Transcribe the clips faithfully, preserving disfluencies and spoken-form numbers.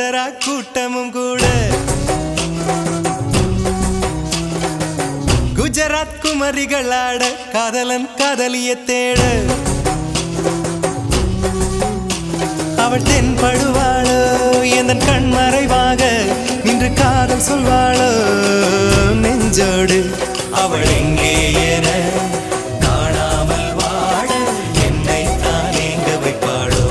தசரா கூட்டமும் கூட குஜராத் குமரிகளாட காதலன் காதலிய தேட அவள் தென்படுவாளோ எந்தன் கண் மறைவாக நின்று காதல் சொல்வாளோ நெஞ்சோடு அவள் எங்கே என காணாமல் வாழ என்னை தான் எங்க வைப்பாளோ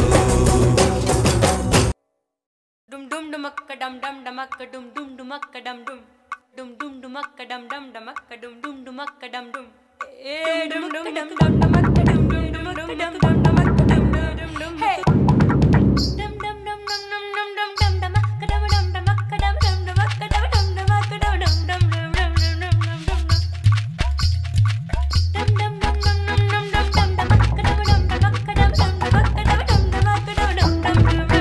டும் டும் டுமக்க டம் டம் டமக்க டும் டும் டுமக்க டம் டும் டும் டும் டுமக்க டம் டம் டமக்க டும் டும் டுமக்க டம் டும் ஏ டும் டும் டம் டம் டமக்க டும் டும் டுமக்க டம் டம் டமக்க டும் டும் டும் ஹே டம் டம் டம் டம் டம் டம் டம் டம் டமக்க டம் டம் டமக்க டம் டம் டமக்க டம் டம் டமக்க டம் டம் டம் டம் டம் டம் டம் டம் டம் டம் டம் டம் டம் டம் டமக்க டம் டம் டமக்க டம் டம் டமக்க டம் டம் டமக்க டம் டம் டம்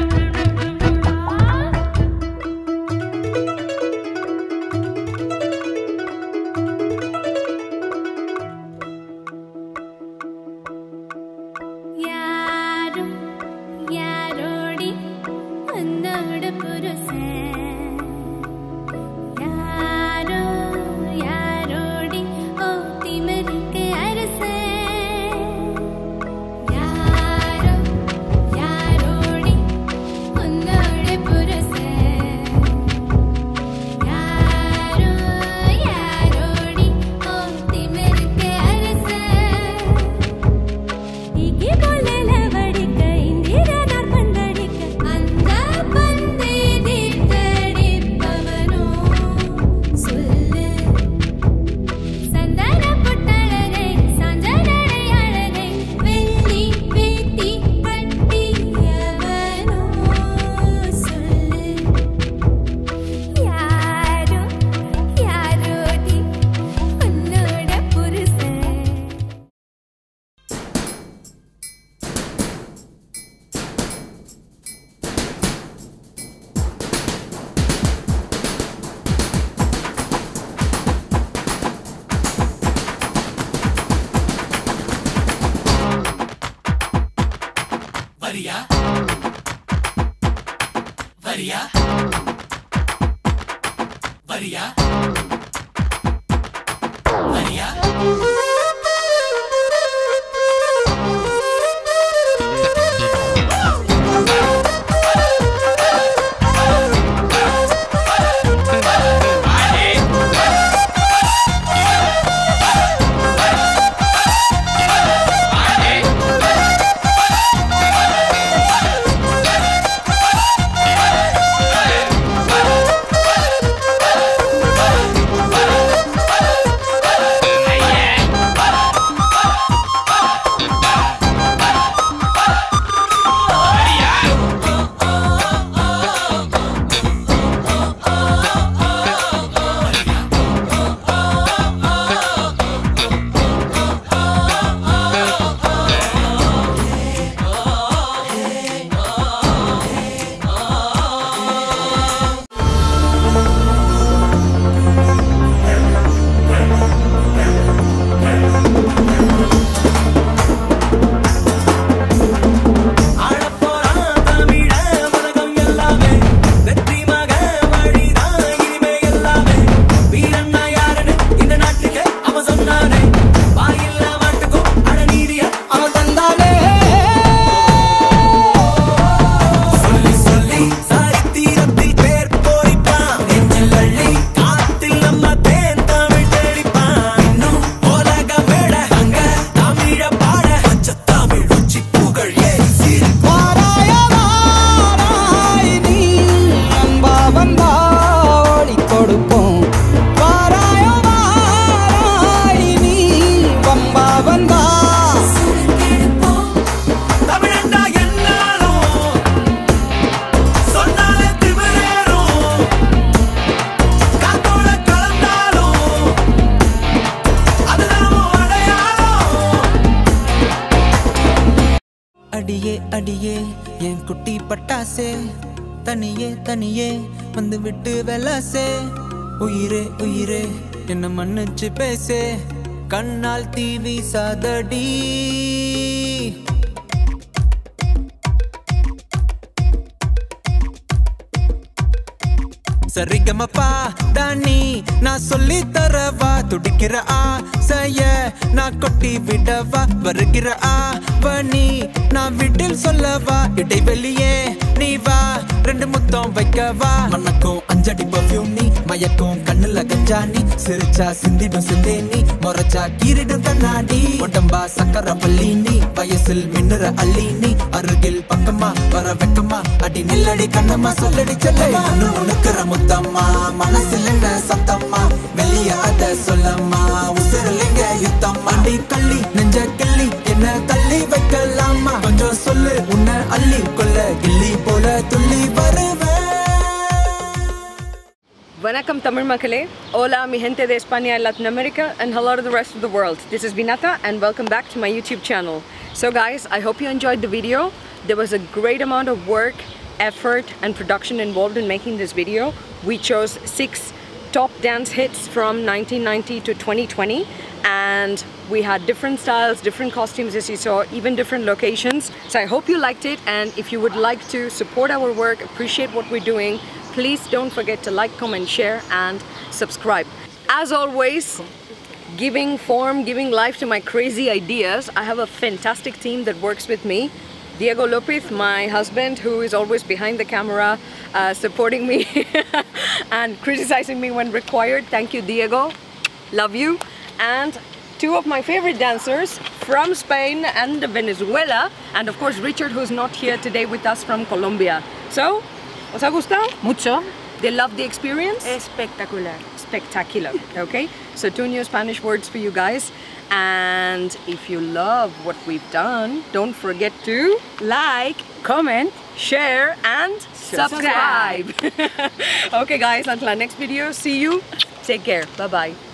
வரியா வரியா வரியா வரியா அடியே அடியே என் குட்டி பட்டாசே தனியே தனியே வந்து விட்டு வெலாசே உயிரே உயிரே என்ன மன்னிச்சு பேசே கண்ணால் தீ வீசாதடி சரிகமப்பா தானி நான் சொல்லி தரவா துடிக்கிற ஆசைய நான் கொட்டி விடவா வருகிற ஆவணி நான் வீட்டில் சொல்லவா இடைவெளியே நீ வா ரெண்டு முத்தம் வைக்கவா மனக்கும் அஞ்சடி பர்ஃபியூம் நீ மயக்கும் கண்ணுல கஞ்சா நீ சிரிச்சா சிந்திடும் சிந்தே நீ முறைச்சா கீரிடும் கண்ணாடி உடம்பா சக்கர பள்ளி நீ வயசில் மின்னுற அள்ளி நீ அருகில் பக்கமா வர வெக்கமா அடி நில்லடி கண்ணம்மா சொல்லடி செல்லம்மா உனக்குற முத்தம்மா மனசில் என்ன சத்தம்மா வெளிய அத சொல்லம்மா உசிரலிங்க யுத்தம் அடி கள்ளி நெஞ்ச கிள்ளி என்ன தள்ளி வைக்கலாமா கொஞ்சம் சொல்லு உன்னை அள்ளி கொள்ள கிள்ளி போல துள்ளி வருவேன். Vanakkam Tamil Makale, hola mi gente de España y Latin America, and hello to the rest of the world. This is Vinata and welcome back to my YouTube channel. So guys, I hope you enjoyed the video. There was a great amount of work, effort and production involved in making this video. We chose six top dance hits from nineteen ninety to twenty twenty, and we had different styles, different costumes as you saw, even different locations. So I hope you liked it, and if you would like to support our work, appreciate what we're doing, please don't forget to like, comment, share and subscribe. As always, giving form, giving life to my crazy ideas, I have a fantastic team that works with me. Diego Lopez, my husband, who is always behind the camera, uh, supporting me and criticizing me when required. Thank you, Diego. Love you. And two of my favorite dancers from Spain and Venezuela, and of course Richard, who's not here today with us, from Colombia. So, ¿os ha gustado? Mucho. They love the experience? Espectacular. Spectacular. Okay, so two new Spanish words for you guys. And if you love what we've done, don't forget to Like, comment, share and subscribe. subscribe. Okay guys, until our next video, see you. Take care. Bye bye.